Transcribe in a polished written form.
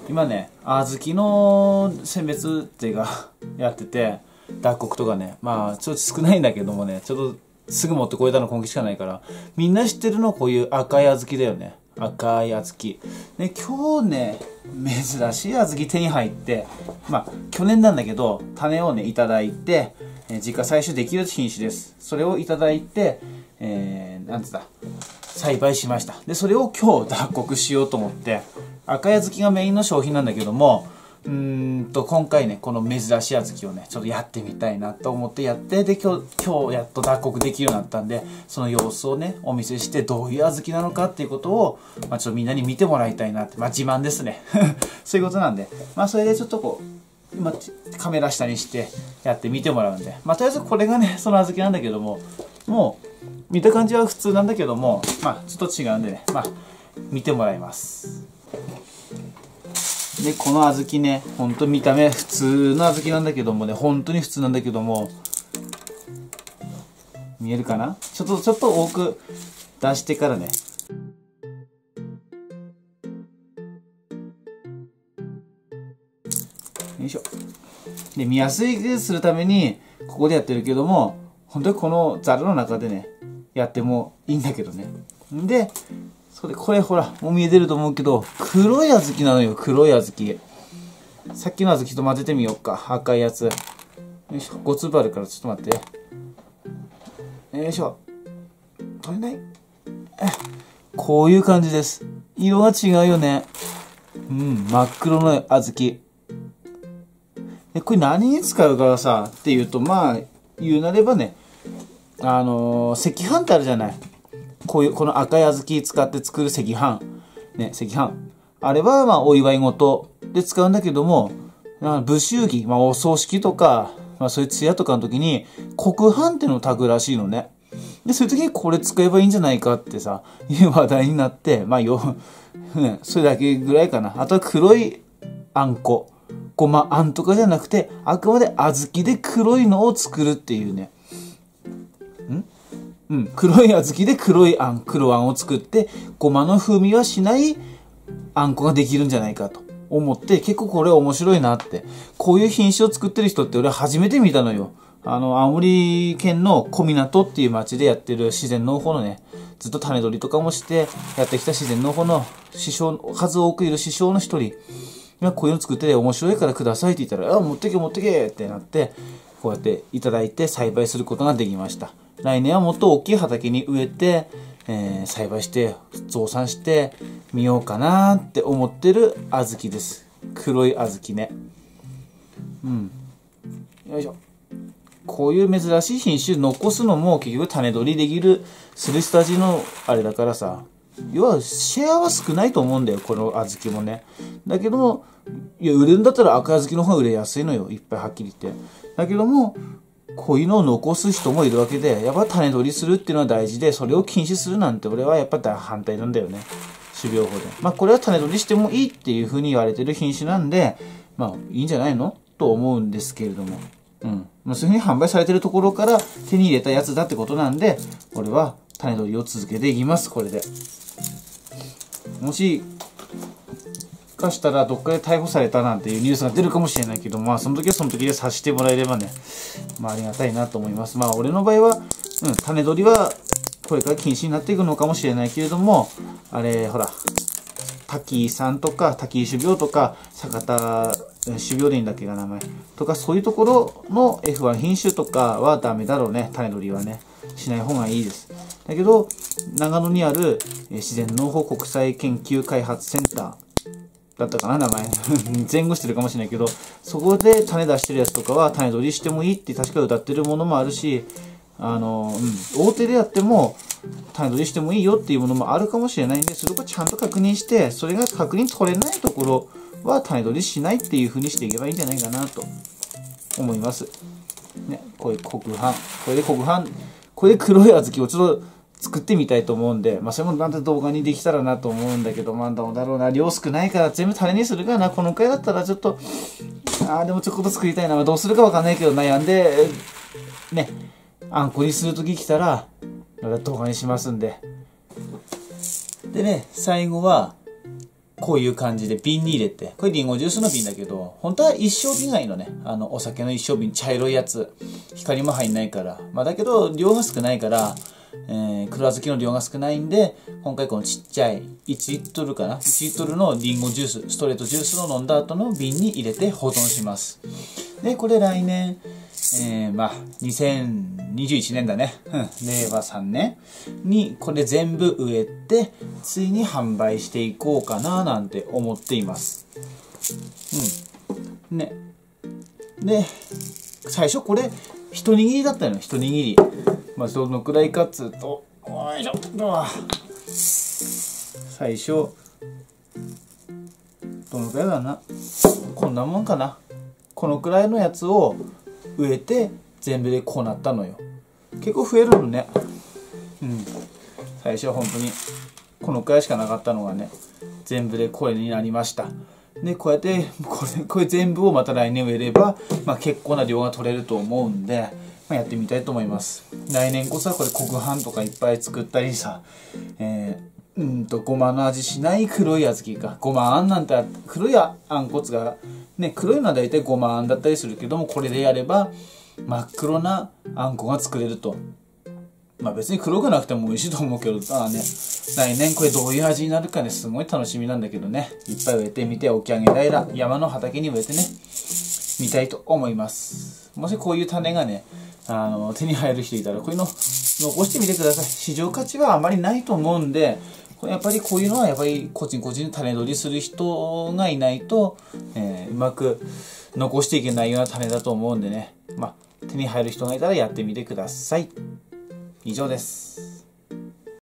今ね、小豆の選別っていうかやってて、脱穀とかね、まあちょっと少ないんだけどもね、ちょっとすぐ持ってこれたの今季しかないから、みんな知ってるのはこういう赤い小豆だよね。赤い小豆。ね、今日ね、珍しい小豆手に入って、まあ去年なんだけど、種をね、いただいて、自家採集できる品種です。それをいただいて、なんつった、栽培しました。で、それを今日脱穀しようと思って、赤い小豆がメインの商品なんだけども、今回ね、この珍しい小豆をね、ちょっとやってみたいなと思ってやって、で、今日やっと脱穀できるようになったんで、その様子をね、お見せして、どういう小豆なのかっていうことを、まあちょっとみんなに見てもらいたいなって、まあ自慢ですね。そういうことなんで、まあそれでちょっとこう、今、カメラ下にしてやって見てもらうんで、まあとりあえずこれがね、その小豆なんだけども、もう、見た感じは普通なんだけども、まあちょっと違うんでね、まあ見てもらいます。で、この小豆ね、ほんと見た目普通の小豆なんだけどもね、本当に普通なんだけども、見えるかな？ちょっと多く出してからね。よいしょ。で、見やすいするために、ここでやってるけども、本当にこのザルの中でね、やってもいいんだけどね。で、これほら、もう見えてると思うけど、黒い小豆なのよ、黒い小豆。さっきの小豆と混ぜてみようか、赤いやつ。よいしょ、5粒あるからちょっと待って。よいしょ。取れない。こういう感じです。色が違うよね。真っ黒の小豆。で、これ何に使うからさ、っていうと、まあ、言うなればね、赤飯ってあるじゃない。この赤い小豆使って作る赤飯。ね、赤飯。あれは、まあ、お祝い事で使うんだけども、武祝儀、まあ、お葬式とか、まあ、そういう通夜とかの時に、黒飯ってのを炊くらしいのね。で、そういう時にこれ使えばいいんじゃないかってさ、いう話題になって、まあ、それだけぐらいかな。あとは黒いあんこ。ごまあんとかじゃなくて、あくまで小豆で黒いのを作るっていうね。黒い小豆で黒あんを作って、ごまの風味はしないあんこができるんじゃないかと思って、結構これ面白いなって。こういう品種を作ってる人って俺初めて見たのよ。青森県の小湊っていう町でやってる自然農法のね、ずっと種取りとかもしてやってきた自然農法の数多くいる師匠の一人がこういうの作ってて面白いからくださいって言ったら、持ってけってなって、こうやっていただいて栽培することができました。来年はもっと大きい畑に植えて、栽培して増産してみようかなって思ってる小豆です。黒い小豆ね。よいしょ。こういう珍しい品種残すのも結局種取りできるする下地のあれだからさ、要はシェアは少ないと思うんだよ、この小豆もね。だけども、いや、売れるんだったら赤小豆の方が売れやすいのよ、いっぱいはっきり言って。だけども、こういうのを残す人もいるわけで、やっぱ種取りするっていうのは大事で、それを禁止するなんて俺はやっぱ反対なんだよね。種苗法で。まあこれは種取りしてもいいっていう風に言われてる品種なんで、まあいいんじゃないのと思うんですけれども。まあそういう風に販売されてるところから手に入れたやつだってことなんで、俺は種取りを続けていきます、これで。もし、かしたらどっかで逮捕されたなんていうニュースが出るかもしれないけど、まあその時はその時で察してもらえればね、まあありがたいなと思います。まあ俺の場合は、種取りはこれから禁止になっていくのかもしれないけれども、あれ、ほら、滝さんとか、滝井種苗とか、酒田種苗でいいんだっけが名前とか、そういうところの F1 品種とかはダメだろうね、種取りはね。しない方がいいです。だけど、長野にある自然農法国際研究開発センター、だったかな、名前。前後してるかもしれないけど、そこで種出してるやつとかは種取りしてもいいって確か歌ってるものもあるし、大手でやっても種取りしてもいいよっていうものもあるかもしれないんで、それをちゃんと確認して、それが確認取れないところは種取りしないっていう風にしていけばいいんじゃないかなと思います。ね、こういう黒飯。これで黒い小豆をちょっと作ってみたいと思うんで、まあそれもなんて動画にできたらなと思うんだけど、まあどうだろうな、量少ないから全部種にするかな。この回だったらちょっと、でもちょっと作りたいな。まあどうするかわかんないけど悩んで、ね、あんこにするとき来たら、動画にしますんで。でね、最後は、 こういう感じで瓶に入れて、これリンゴジュースの瓶だけど、本当は一升瓶がいいのね。お酒の一升瓶、茶色いやつ。光も入んないから。まあだけど、量が少ないから、黒小豆の量が少ないんで、今回このちっちゃい1リットルかな ?1 リットルのリンゴジュース、ストレートジュースを飲んだ後の瓶に入れて保存します。で、これ来年、まあ、2021年だね。令和3年にこれ全部植えて、ついに販売していこうかななんて思っています。ね。で、最初これ、一握りだったのよ、一握り。まあ、どのくらいかっつうと、よいしょ、最初、どのくらいだな。こんなもんかな。このくらいのやつを植えて、全部でこうなったのよ。結構増えるのね。最初は本当に、このくらいしかなかったのがね、全部でこれになりました。で、こうやって、これ全部をまた来年植えれば、まあ結構な量が取れると思うんで、まあ、やってみたいと思います。来年こそはこれ黒飯とかいっぱい作ったりさ、ごまの味しない黒い小豆か。ごまあんなんて黒いあんこつが、ね、黒いのは大体ごまあんだったりするけども、これでやれば真っ黒なあんこが作れると。まあ別に黒くなくても美味しいと思うけど、来年これどういう味になるかね、すごい楽しみなんだけどね。いっぱい植えてみて、沖上平、山の畑に植えてね、みたいと思います。もしこういう種がね、手に入る人いたら、こういうの残してみてください。市場価値はあまりないと思うんで、やっぱりこういうのはやっぱり個人個人種取りする人がいないと、うまく残していけないような種だと思うんでね。まあ、手に入る人がいたらやってみてください。以上です。